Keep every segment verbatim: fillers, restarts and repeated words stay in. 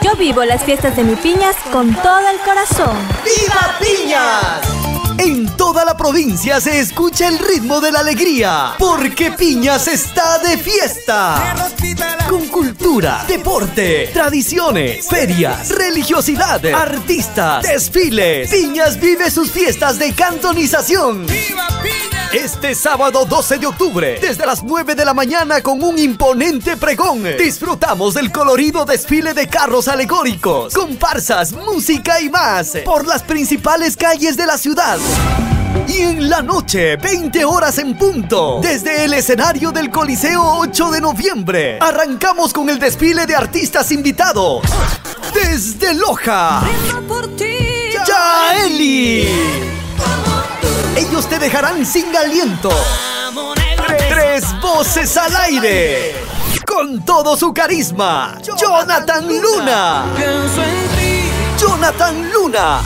Yo vivo las fiestas de mi Piñas con todo el corazón. ¡Viva Piñas! En toda la provincia se escucha el ritmo de la alegría, porque Piñas está de fiesta. Con cultura, deporte, tradiciones, ferias, religiosidad, artistas, desfiles. Piñas vive sus fiestas de cantonización. ¡Viva Piñas! Este sábado doce de octubre, desde las nueve de la mañana con un imponente pregón, disfrutamos del colorido desfile de carros alegóricos, comparsas, música y más, por las principales calles de la ciudad. Y en la noche, veinte horas en punto, desde el escenario del Coliseo ocho de noviembre, arrancamos con el desfile de artistas invitados. Desde Loja, Yaeli. Ellos te dejarán sin aliento. Tres voces al aire. Con todo su carisma, Jonathan Luna. Jonathan Luna.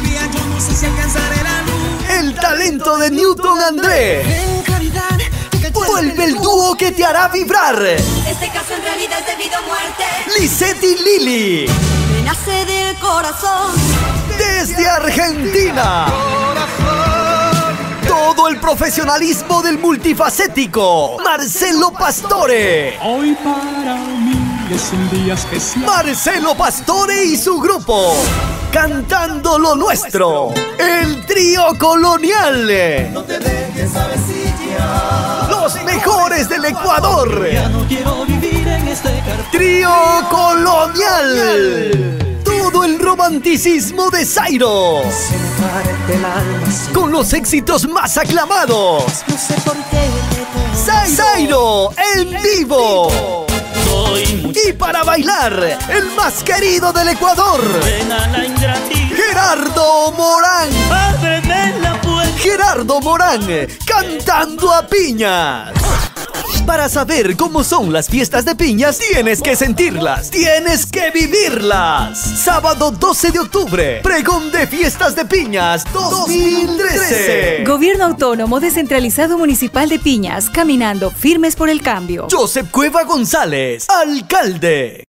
El talento de Newton André. Vuelve el dúo que te hará vibrar. Este caso en realidad es debido a muerte. Lisette y Lili. Me nace del corazón. Desde Argentina. Todo el profesionalismo del multifacético Marcelo Pastore. Hoy para mí es un día especial. Marcelo Pastore y su grupo, cantando lo nuestro, el Trío Colonial. No te dejes avecillar. Los mejores del Ecuador. Ya no quiero vivir en este cartel. Trío Colonial. Todo el romanticismo de Zairo, con los éxitos más aclamados. No sé por qué te Zairo en vivo. Y para bailar, el más querido del Ecuador, Gerardo Morán. Gerardo Morán, cantando a Piñas. Para saber cómo son las fiestas de Piñas, tienes que sentirlas, tienes que vivirlas. Sábado doce de octubre, pregón de fiestas de Piñas dos mil trece. Gobierno Autónomo Descentralizado Municipal de Piñas, caminando firmes por el cambio. Joseph Cueva González, alcalde.